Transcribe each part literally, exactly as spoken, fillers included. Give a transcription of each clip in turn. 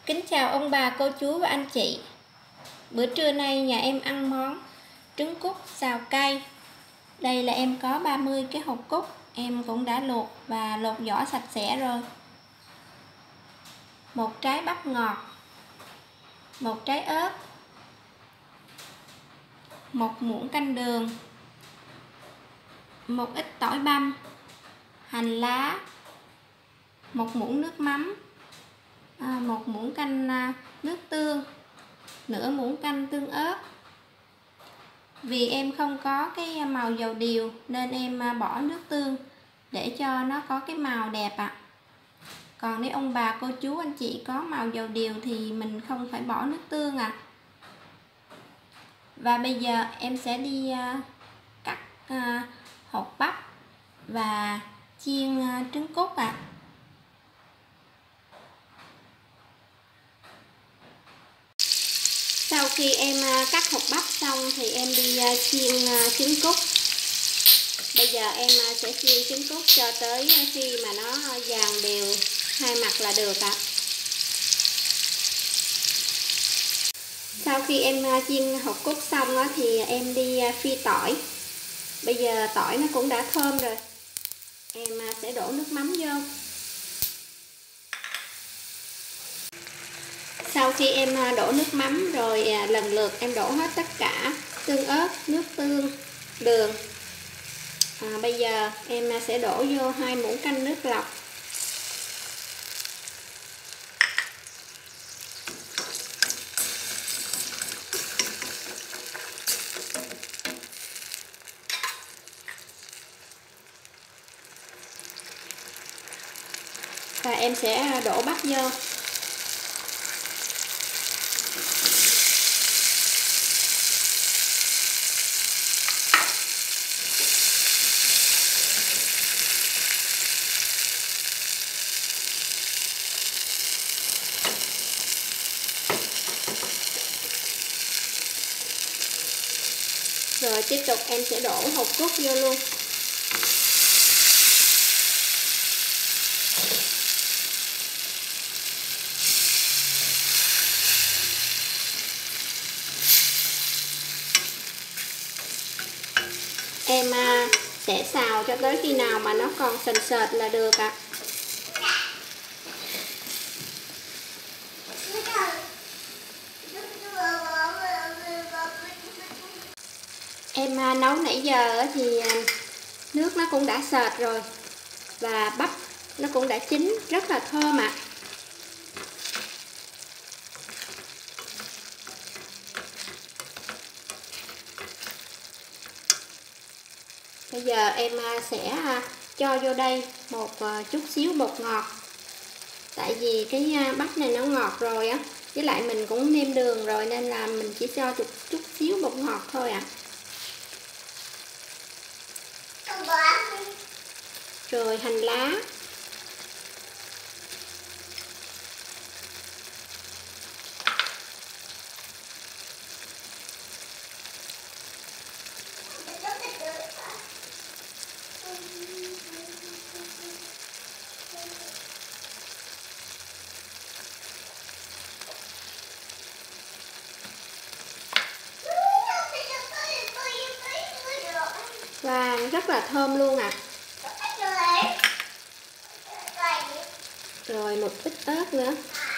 Kính chào ông bà, cô chú và anh chị. Bữa trưa nay nhà em ăn món trứng cút xào cay. Đây là em có ba mươi cái hột cút, em cũng đã luộc và lột vỏ sạch sẽ rồi. Một trái bắp ngọt, một trái ớt, một muỗng canh đường, một ít tỏi băm, hành lá, một muỗng nước mắm, một muỗng canh nước tương, nửa muỗng canh tương ớt. Vì em không có cái màu dầu điều nên em bỏ nước tương để cho nó có cái màu đẹp ạ. À. Còn nếu ông bà cô chú anh chị có màu dầu điều thì mình không phải bỏ nước tương ạ. À. Và bây giờ em sẽ đi cắt hột bắp và chiên trứng cút ạ. À. Sau khi em cắt hột bắp xong thì em đi chiên trứng cút. Bây giờ em sẽ chiên trứng cút cho tới khi mà nó vàng đều hai mặt là được ạ. Sau khi em chiên hột cút xong thì em đi phi tỏi. Bây giờ tỏi nó cũng đã thơm rồi. Em sẽ đổ nước mắm vô. Sau khi em đổ nước mắm rồi lần lượt em đổ hết tất cả tương ớt, nước tương, đường. À, bây giờ em sẽ đổ vô hai muỗng canh nước lọc. Và em sẽ đổ bắp vô. Rồi tiếp tục em sẽ đổ hột cút vô luôn. Em sẽ xào cho tới khi nào mà nó còn sần sệt là được ạ. Em nấu nãy giờ thì nước nó cũng đã sệt rồi và bắp nó cũng đã chín rất là thơm ạ. Bây giờ em sẽ cho vô đây một chút xíu bột ngọt. Tại vì cái bắp này nó ngọt rồi á, với lại mình cũng nêm đường rồi nên là mình chỉ cho chút, chút xíu bột ngọt thôi ạ. Rồi hành lá. Và rất là thơm luôn ạ. À. Rồi một ít ớt nữa.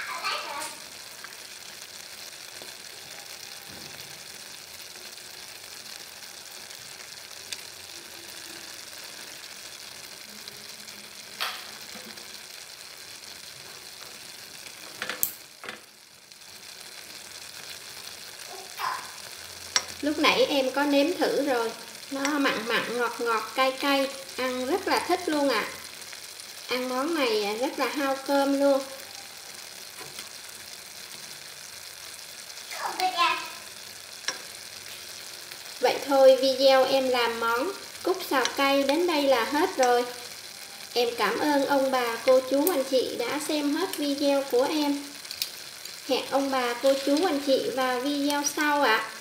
Lúc nãy em có nếm thử rồi. Nó mặn mặn, ngọt ngọt, cay cay. Ăn rất là thích luôn ạ. À. Ăn món này rất là hao cơm luôn. Vậy thôi video em làm món cút xào cay đến đây là hết rồi. Em cảm ơn ông bà, cô chú, anh chị đã xem hết video của em. Hẹn ông bà, cô chú, anh chị vào video sau ạ. À.